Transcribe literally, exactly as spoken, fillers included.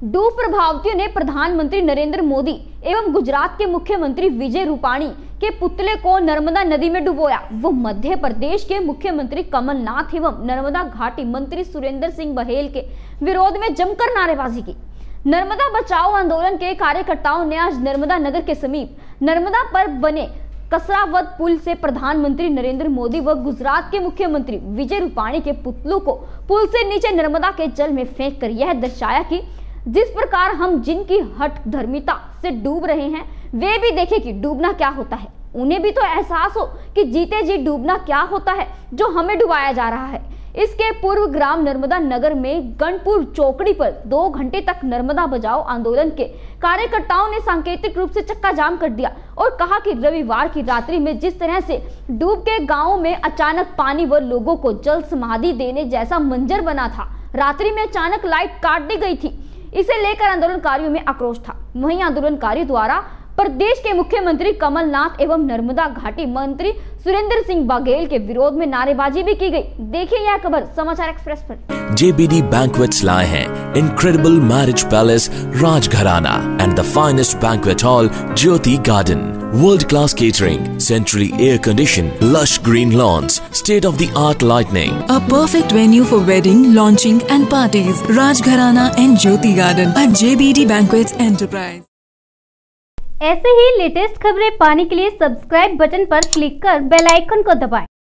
डूब प्रभावितों ने प्रधानमंत्री नरेंद्र मोदी एवं गुजरात के मुख्यमंत्री विजय रूपाणी के पुतले को नर्मदा नदी में डुबोया। वो मध्य प्रदेश के मुख्यमंत्री कमलनाथ एवं नर्मदा घाटी मंत्री सुरेंद्र सिंह बघेल के विरोध में जमकर नारेबाजी की। नर्मदा बचाओ आंदोलन के कार्यकर्ताओं ने आज नर्मदा नगर के समीप नर्मदा पर बने कसरावद पुल से प्रधानमंत्री नरेंद्र मोदी व गुजरात के मुख्यमंत्री विजय रूपाणी के पुतलों को पुल से नीचे नर्मदा के जल में फेंक कर यह दर्शाया कि जिस प्रकार हम जिनकी हठ धर्मिता से डूब रहे हैं वे भी देखें कि डूबना क्या होता है। उन्हें भी तो एहसास हो कि जीते जी डूबना क्या होता है जो हमें डुबाया जा रहा है। इसके पूर्व ग्राम नर्मदा नगर में गणपुर चौकड़ी पर दो घंटे तक नर्मदा बचाओ आंदोलन के कार्यकर्ताओं ने सांकेतिक रूप से चक्का जाम कर दिया और कहा कि रविवार की रात्रि में जिस तरह से डूब के गांवों में अचानक पानी व लोगों को जल समाधि देने जैसा मंजर बना था। रात्रि में अचानक लाइट काट दी गई थी। इसे लेकर आंदोलनकारियों में आक्रोश था। वहीं आंदोलनकारियों द्वारा प्रदेश के मुख्यमंत्री कमलनाथ एवं नर्मदा घाटी मंत्री सुरेंद्र सिंह बघेल के विरोध में नारेबाजी भी की गई। देखिए यह खबर समाचार एक्सप्रेस पर। J B D Banquets लाए हैं Incredible Marriage Palace Rajgharana and the finest banquet hall Jyoti Garden. World-class catering, centrally air-conditioned, lush green lawns, state-of-the-art lighting. A perfect venue for wedding, launching and parties. Rajgharana and Jyoti Garden at J B D Banquets Enterprise. ऐसे ही latest खबरें पाने के लिए subscribe button पर click कर bell icon को दबाएं।